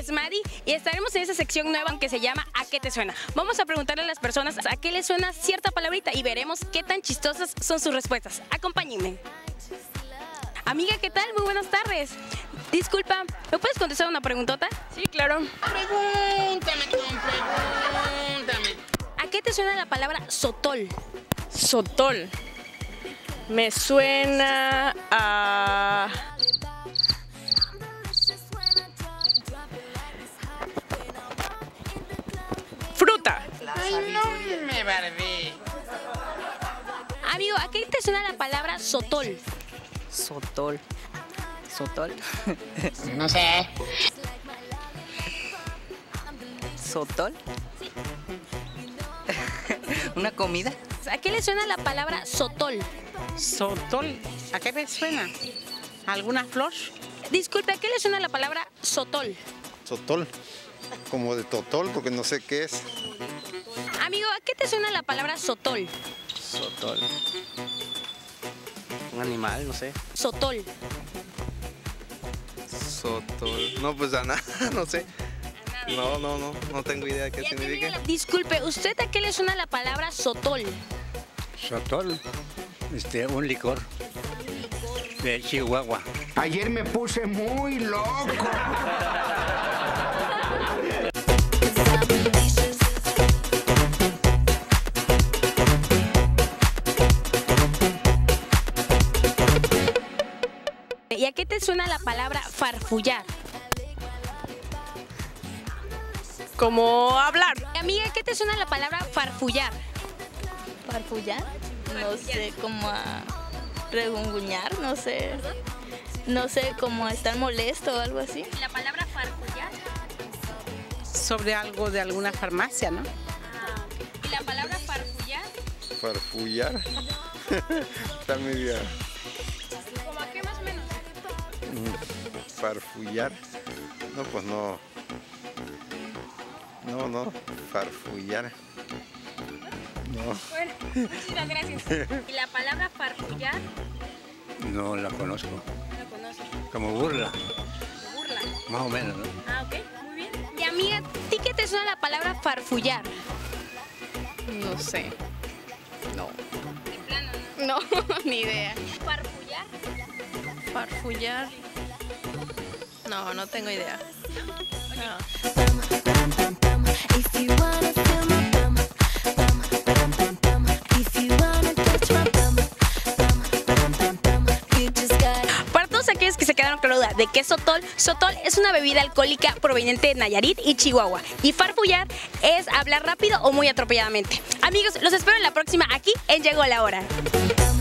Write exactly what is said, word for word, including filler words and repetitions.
es Madi y estaremos en esa sección nueva que se llama ¿A qué te suena? Vamos a preguntarle a las personas a qué les suena cierta palabrita y veremos qué tan chistosas son sus respuestas. Acompáñenme. Amiga, ¿qué tal? Muy buenas tardes. Disculpa, ¿me puedes contestar una preguntota? Sí, claro. Pregúntame, pregúntame. ¿A qué te suena la palabra sotol? Sotol. Me suena a... fruta. Ay, no me barbé. Amigo, ¿a qué te suena la palabra sotol? Sotol. Sotol. No sé. Sotol. ¿Una comida? ¿A qué le suena la palabra sotol? Sotol, ¿a qué me suena? ¿Alguna flor? Disculpe, ¿a qué le suena la palabra sotol? Sotol, como de totol, porque no sé qué es. Amigo, ¿a qué te suena la palabra sotol? Sotol. Un animal, no sé. Sotol. Sotol. No, pues a nada, no sé. No, no, no, no tengo idea de qué significa. Disculpe, ¿usted a qué le suena la palabra sotol? Sotol, este, un licor de Chihuahua. Ayer me puse muy loco. ¿Y a qué te suena la palabra farfullar? Como hablar. Amiga, ¿a qué te suena la palabra farfullar? ¿Farfullar? No sé, como a regunguñar, no sé. No sé, como a estar molesto o algo así. ¿La palabra farfullar? Sobre algo de alguna farmacia, ¿no? Ah, ¿y la palabra farfullar? Farfullar. Está media. ¿Cómo a qué más o menos? Farfullar. No, pues no. No, no. Farfullar. No. Bueno, muchas gracias. ¿Y la palabra farfullar? No la conozco. No conoces. Como burla, Burla. más o menos, ¿no? Ah, ok, muy bien. Y amiga, ¿a ti qué te suena la palabra farfullar? No sé. No. De plano, ¿no? No, ni idea. ¿Farfullar? Farfullar. No, no tengo idea. No. Para todos aquellos que se quedaron con la duda de qué es sotol, sotol es una bebida alcohólica proveniente de Nayarit y Chihuahua. Y farfullar es hablar rápido o muy atropelladamente. Amigos, los espero en la próxima aquí en Llegó la Hora.